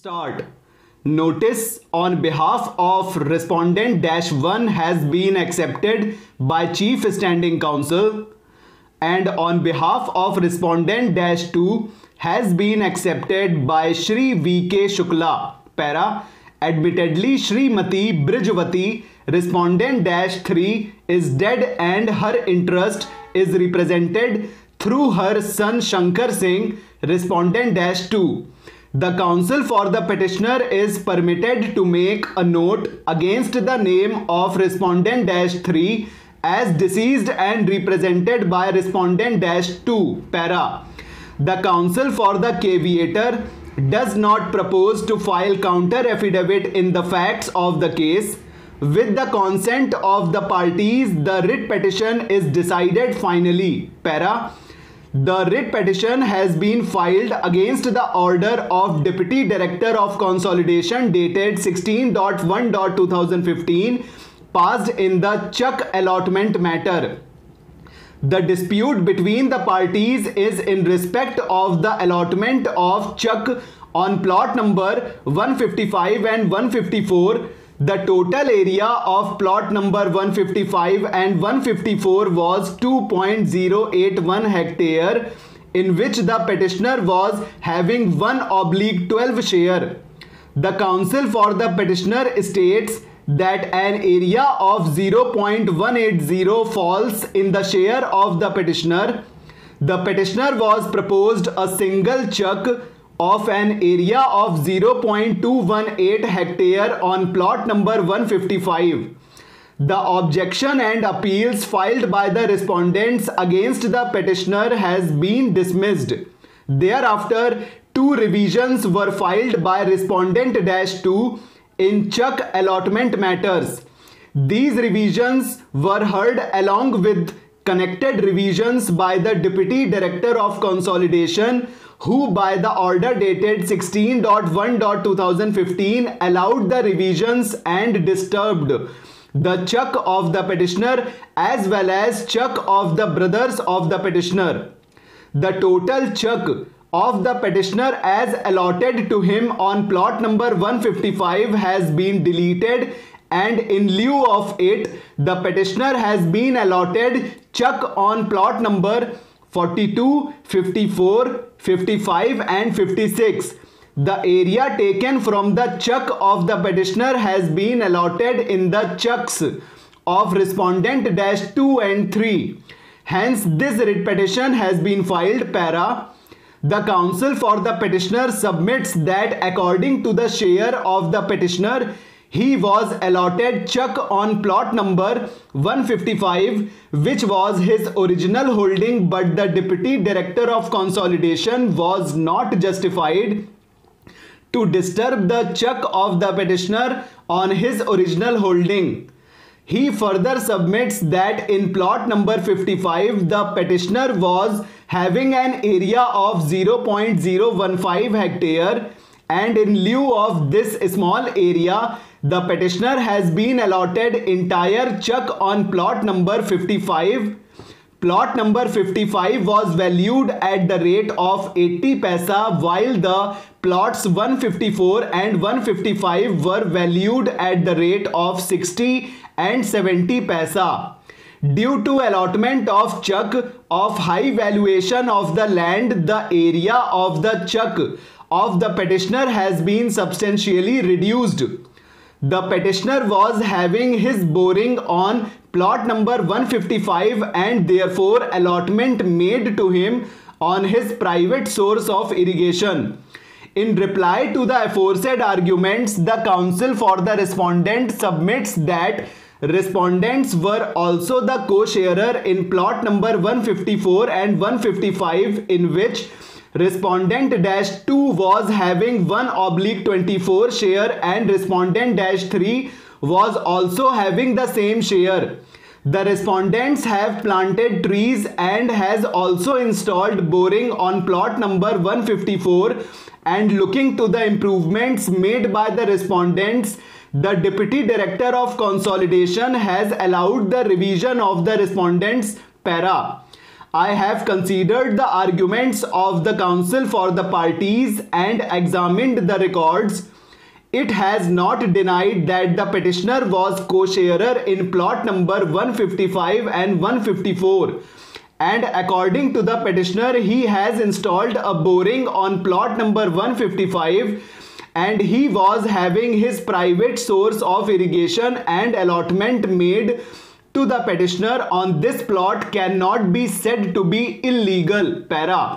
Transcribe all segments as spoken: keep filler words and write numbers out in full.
Start. Notice on behalf of respondent dash one has been accepted by Chief Standing Counsel, and on behalf of respondent dash two has been accepted by Shri V K Shukla. Para. Admittedly, Shrimati Brijvati, respondent dash three, is dead and her interest is represented through her son Shankar Singh, respondent dash two. The counsel for the petitioner is permitted to make a note against the name of respondent dash three as deceased and represented by respondent dash two. Para. The counsel for the caveator does not propose to file counter affidavit in the facts of the case. With the consent of the parties, the writ petition is decided finally. Para. The writ petition has been filed against the order of Deputy Director of Consolidation dated sixteen one twenty fifteen, passed in the Chuck allotment matter. The dispute between the parties is in respect of the allotment of Chuck on plot number one fifty-five and one fifty-four. The total area of plot number one fifty-five and one fifty-four was two point zero eight one hectare, in which the petitioner was having one oblique twelve share. The counsel for the petitioner states that an area of zero point one eight zero falls in the share of the petitioner. The petitioner was proposed a single chuck of an area of zero point two one eight hectare on plot number one fifty-five. The objection and appeals filed by the respondents against the petitioner has been dismissed. Thereafter, two revisions were filed by respondent dash two in Chuck allotment matters. These revisions were heard along with connected revisions by the Deputy Director of Consolidation, who by the order dated sixteen one twenty fifteen allowed the revisions and disturbed the chuck of the petitioner as well as chuck of the brothers of the petitioner. The total chuck of the petitioner as allotted to him on plot number one fifty-five has been deleted, and in lieu of it, the petitioner has been allotted chuck on plot number forty-two, fifty-four, fifty-five and fifty-six. The area taken from the chuck of the petitioner has been allotted in the chucks of respondent dash two and three. Hence, this writ petition has been filed. Para. The counsel for the petitioner submits that according to the share of the petitioner, he was allotted chuck on plot number one fifty-five, which was his original holding, but the Deputy Director of Consolidation was not justified to disturb the chuck of the petitioner on his original holding. He further submits that in plot number fifty-five, the petitioner was having an area of zero point zero one five hectare, and in lieu of this small area, the petitioner has been allotted entire chuck on plot number fifty-five. Plot number fifty-five was valued at the rate of eighty paisa, while the plots one fifty-four and one fifty-five were valued at the rate of sixty and seventy paisa. Due to allotment of chuck of high valuation of the land, the area of the chuck of the petitioner has been substantially reduced. The petitioner was having his boring on plot number one fifty-five, and therefore allotment made to him on his private source of irrigation. In reply to the aforesaid arguments, the counsel for the respondent submits that respondents were also the co-sharer in plot number one fifty-four and one fifty-five, in which respondent dash two was having one oblique twenty-four share and respondent dash three was also having the same share. The respondents have planted trees and has also installed boring on plot number one fifty-four, and looking to the improvements made by the respondents, the Deputy Director of Consolidation has allowed the revision of the respondents. Para. I have considered the arguments of the counsel for the parties and examined the records. It has not denied that the petitioner was co-sharer in plot number one fifty-five and one fifty-four. And according to the petitioner, he has installed a boring on plot number one fifty-five and he was having his private source of irrigation, and allotment made to the petitioner on this plot cannot be said to be illegal. Para.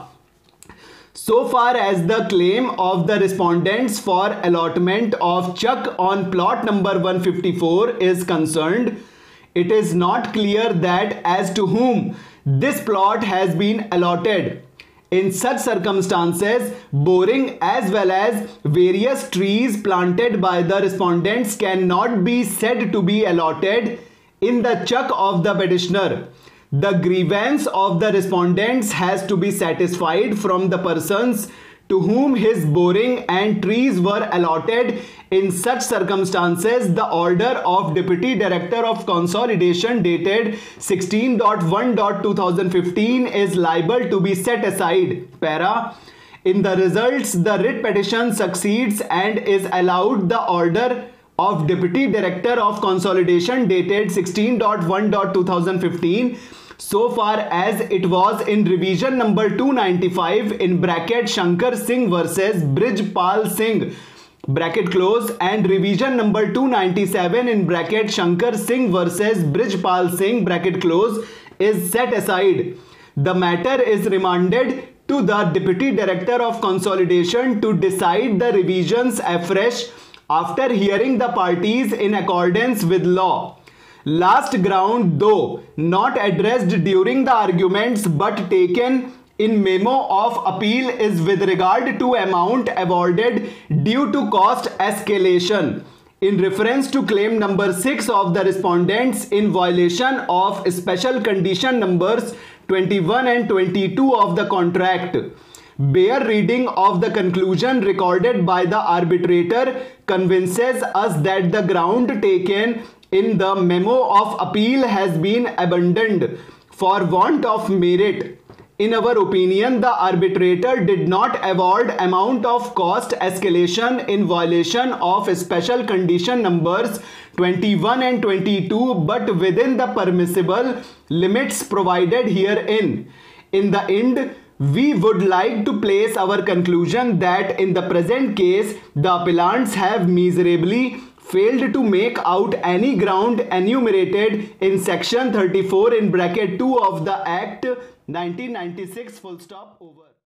So far as the claim of the respondents for allotment of chuck on plot number one fifty-four is concerned, it is not clear that as to whom this plot has been allotted. In such circumstances, boring as well as various trees planted by the respondents cannot be said to be allotted in the chuck of the petitioner. The grievance of the respondents has to be satisfied from the persons to whom his boring and trees were allotted. In such circumstances, the order of Deputy Director of Consolidation dated sixteen one twenty fifteen is liable to be set aside. Para. In the results, the writ petition succeeds and is allowed the order of Deputy Director of Consolidation dated sixteen one twenty fifteen so far as it was in revision number two ninety-five in bracket Shankar Singh versus Brijpal Singh bracket close, and revision number two ninety-seven in bracket Shankar Singh versus Brijpal Singh bracket close is set aside. The matter is remanded to the Deputy Director of Consolidation to decide the revisions afresh after hearing the parties in accordance with law. Last ground, though not addressed during the arguments but taken in memo of appeal, is with regard to amount awarded due to cost escalation in reference to claim number six of the respondents in violation of special condition numbers twenty-one and twenty-two of the contract. Bare reading of the conclusion recorded by the arbitrator convinces us that the ground taken in the memo of appeal has been abandoned for want of merit. In our opinion, the arbitrator did not award amount of cost escalation in violation of special condition numbers twenty-one and twenty-two, but within the permissible limits provided herein. In the end, we would like to place our conclusion that in the present case, the appellants have miserably failed to make out any ground enumerated in section thirty-four in bracket two of the Act nineteen ninety-six. Full stop. Over.